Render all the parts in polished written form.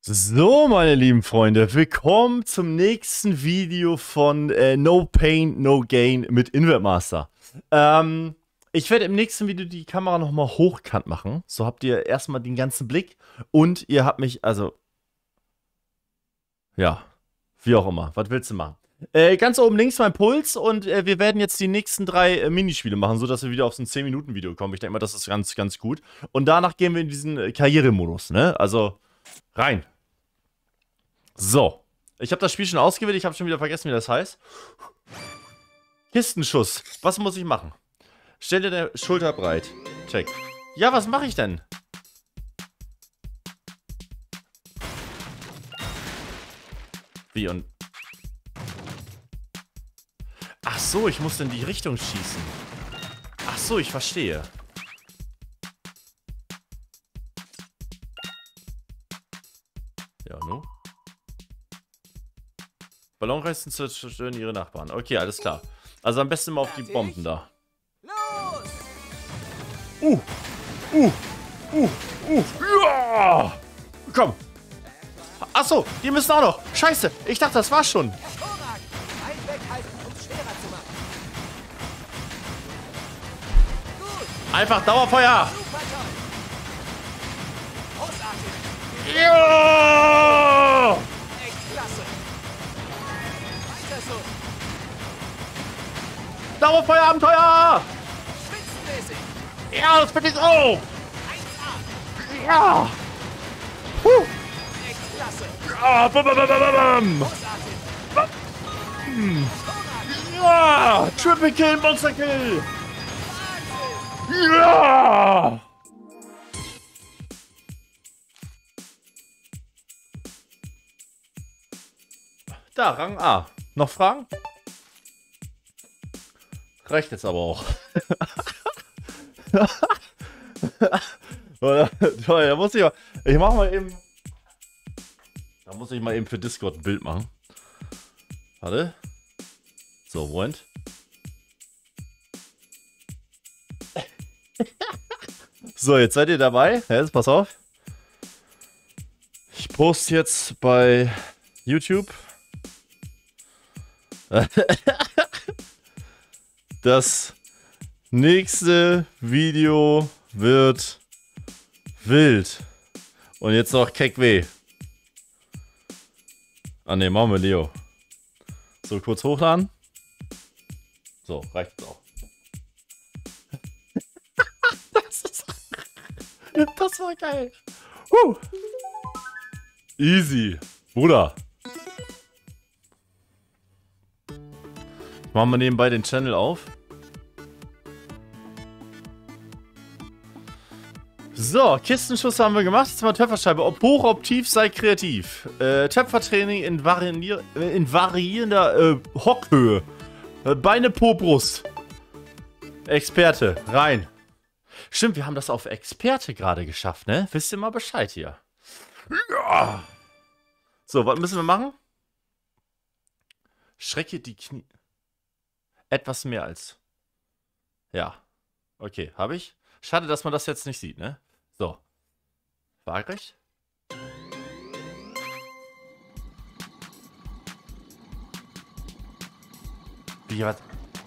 So, meine lieben Freunde, willkommen zum nächsten Video von No Pain, No Gain mit Invertmaster. Ich werde im nächsten Video die Kamera nochmal hochkant machen. So habt ihr erstmal den ganzen Blick und ihr habt mich, also, ja, wie auch immer. Was willst du machen? Ganz oben links mein Puls und wir werden jetzt die nächsten 3 Minispiele machen, sodass wir wieder auf so ein 10-Minuten-Video kommen. Ich denke mal, das ist ganz, ganz gut. Und danach gehen wir in diesen Karrieremodus, ne? Also, rein. So, ich habe das Spiel schon ausgewählt, ich habe schon wieder vergessen, wie das heißt. Kistenschuss, was muss ich machen? Stelle der Schulter breit. Check. Ja, was mache ich denn? Wie und... Ach so, ich muss in die Richtung schießen. Ach so, ich verstehe. Ja, no? Ballonreißen zerstören ihre Nachbarn. Okay, alles klar. Also am besten mal auf die Bomben da. Ja! Komm! Achso, die müssen auch noch. Scheiße, ich dachte, das war's schon. Einfach Dauerfeuer! Ja! Dauerfeuerabenteuer! Ja, das bin ich auch! Ja! Ja! Bam, bam, bam, bam, bam. Ja! Triple Kill, Monster Kill! Ja! Da, Rang A. Noch Fragen? Reicht jetzt aber auch. Da muss ich mal. Ich mach mal eben. Da muss ich mal eben für Discord ein Bild machen. Warte. So, Moment. So, jetzt seid ihr dabei. Jetzt pass auf. Ich poste jetzt bei YouTube. Das nächste Video wird wild. Und jetzt noch Keck W. Ah ne, machen wir Leo. So, kurz hochladen. So, reicht es auch. Das war geil. Easy. Bruder. Machen wir nebenbei den Channel auf. So, Kistenschuss haben wir gemacht. Jetzt mal Töpferscheibe. Ob hoch, ob tief, sei kreativ. Töpfertraining in variierender Hockhöhe. Beine, Po, Brust. Experte, rein. Stimmt, wir haben das auf Experte gerade geschafft, ne? Wisst ihr mal Bescheid hier. Ja. So, was müssen wir machen? Strecke die Knie... Etwas mehr als... Ja. Okay, habe ich. Schade, dass man das jetzt nicht sieht, ne? So. Waagrecht. Wie, was?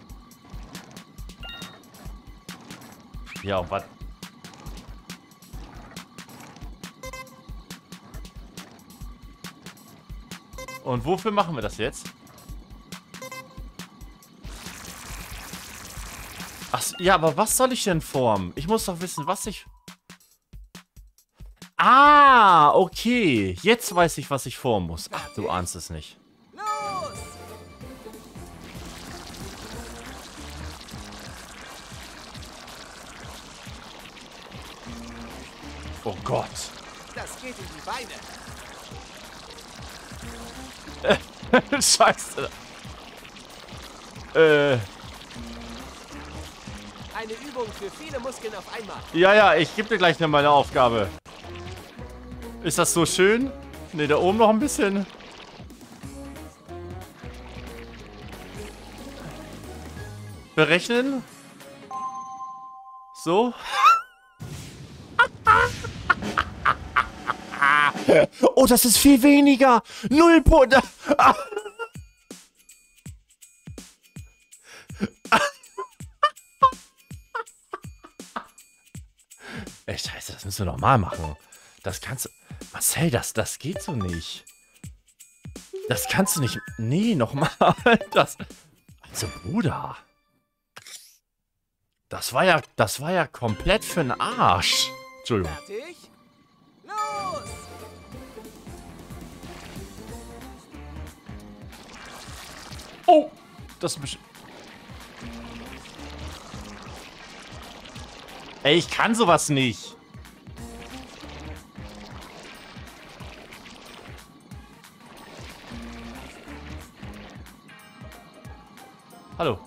Ja, und was? Und wofür machen wir das jetzt? Ach, ja, aber was soll ich denn formen? Ich muss doch wissen, was ich... Ah, okay. Jetzt weiß ich, was ich formen muss. Ach, du ahnst es nicht. Oh Gott. Das geht in die Beine. Scheiße. Eine Übung für viele Muskeln auf einmal. Ja, ich gebe dir gleich noch meine Aufgabe. Ist das so schön? Ne, da oben noch ein bisschen. Berechnen. So. Oh, das ist viel weniger. 0 Punkte. Ey, scheiße, das müssen wir nochmal machen. Das kannst du... Marcel, das geht so nicht. Das kannst du nicht... Nee, nochmal. Also, Bruder. Das war ja komplett für den Arsch. Entschuldigung. Fertig? Los! Oh! Das ist ein bisschen... Ey, ich kann sowas nicht. Hallo.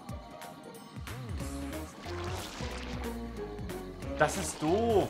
Das ist doof.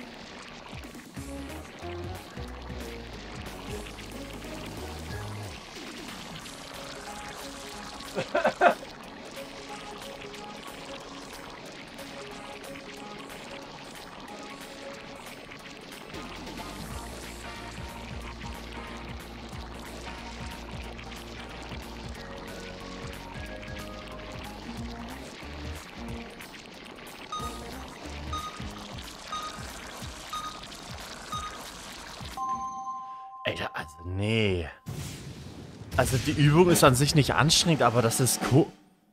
Ey, also, nee. Also, die Übung ist an sich nicht anstrengend, aber das ist cool.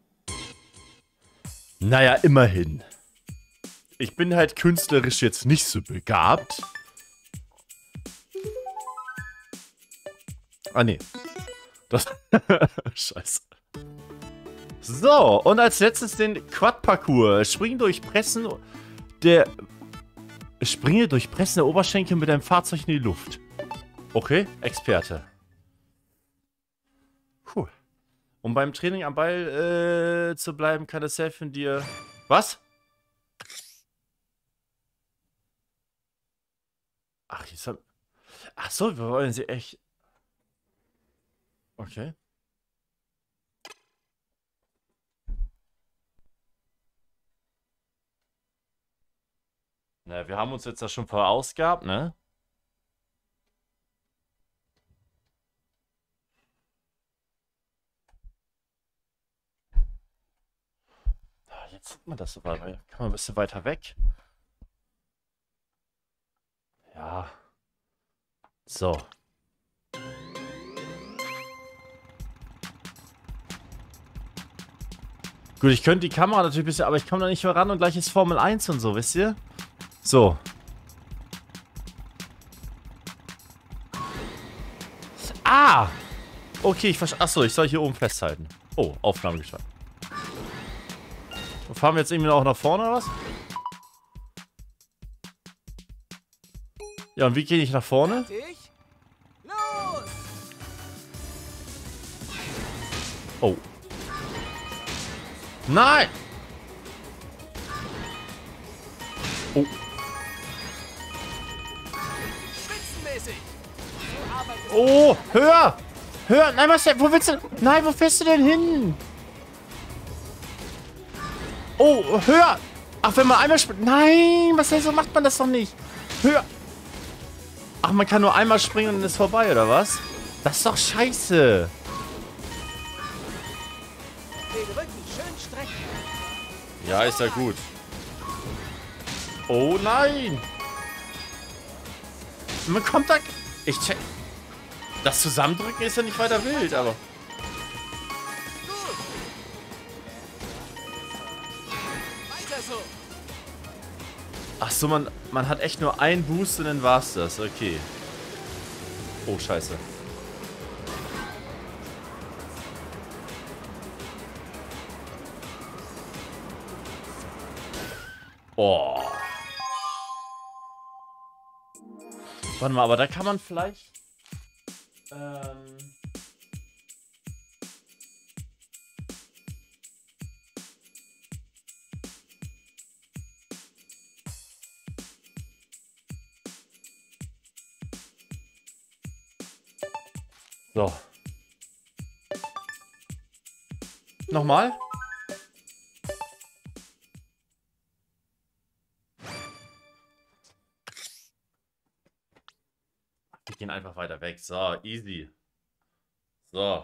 Naja, immerhin. Ich bin halt künstlerisch jetzt nicht so begabt. Ah, nee. Das... Scheiße. So, und als letztes den Quad-Parcours. Springe durch Pressen der Oberschenkel mit deinem Fahrzeug in die Luft. Okay, Experte. Puh. Um beim Training am Ball zu bleiben, kann es helfen dir... Was? Ach, jetzt hab... Ach so, wir wollen sie echt... Okay. Na, wir haben uns jetzt da schon verausgabt, ne? Jetzt sieht man das so weit. Kann man ein bisschen weiter weg? Ja. So. Gut, ich könnte die Kamera natürlich ein bisschen, aber ich komme da nicht mehr ran und gleich ist Formel 1 und so, wisst ihr? So. Ah! Okay, ich verstehe. Achso, ich soll hier oben festhalten. Oh, Aufnahme gestartet. Fahren wir jetzt irgendwie auch nach vorne oder was? Ja, und wie gehe ich nach vorne? Fertig? Los! Oh. Nein! Oh. Spitzenmäßig! So arbeitet Oh, höher! Höher! Nein, was denn? Wo willst du... Nein, wo fährst du denn hin? Oh, höher! Ach, wenn man einmal springt... Nein, was denn? So macht man das doch nicht. Höher! Ach, man kann nur einmal springen und dann ist vorbei, oder was? Das ist doch scheiße. den Rücken schön strecken. Ja, ist ja gut. Oh nein! Man kommt da... Ich check... Das Zusammendrücken ist ja nicht weiter wild, aber... Weiter so. Ach so, man hat echt nur einen Boost und dann war's das. Okay. Oh, scheiße. Oh. Warte mal, aber da kann man vielleicht... So. Nochmal. Wir gehen einfach weiter weg. So, easy. So.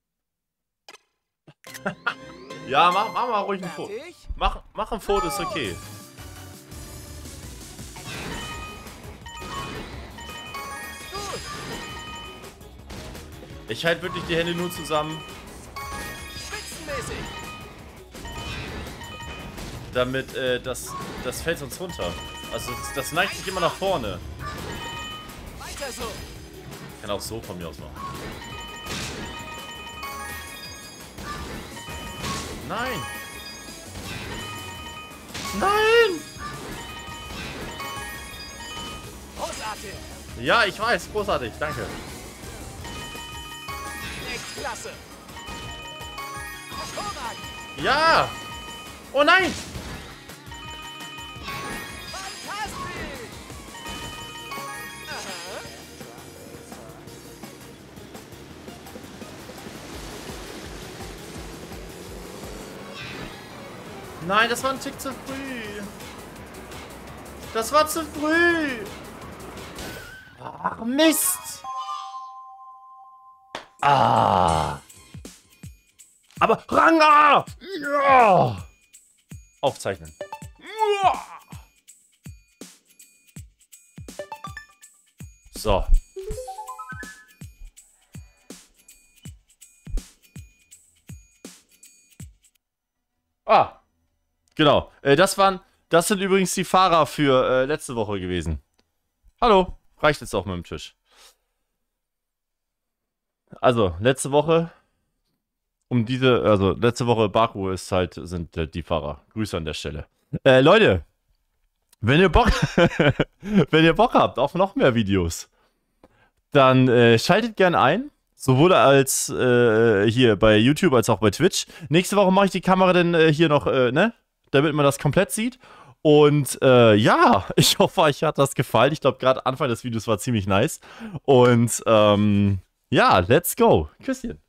Ja, mach mal ruhig ein Foto. Fertig? Mach ein Foto, ist okay. Gut. Ich halte wirklich die Hände nur zusammen, Spitzenmäßig. damit das fällt sonst runter. Also das neigt sich immer nach vorne. Weiter so. Ich kann auch so von mir aus machen. Nein! Nein! Großartig. Ja, ich weiß, großartig, danke. Echt klasse. Hervorragend. Ja! Oh nein! Fantastisch. Aha. Nein, das war ein Tick zu früh. Das war zu früh. Ach, Mist. Ah. Aber Ranga! Ja. Aufzeichnen. Ja. So. Ah. Genau. Das sind übrigens die Fahrer für letzte Woche gewesen. Hallo. Reicht jetzt auch mit dem Tisch. Also, letzte Woche letzte Woche Baku sind die Fahrer. Grüße an der Stelle. Leute, wenn ihr Bock, wenn ihr Bock habt auf noch mehr Videos, dann schaltet gern ein. Sowohl als hier bei YouTube als auch bei Twitch. Nächste Woche mache ich die Kamera dann hier noch, ne? Damit man das komplett sieht. Und ja, ich hoffe, euch hat das gefallen. Ich glaube, gerade Anfang des Videos war ziemlich nice. Und ja, let's go. Küsschen.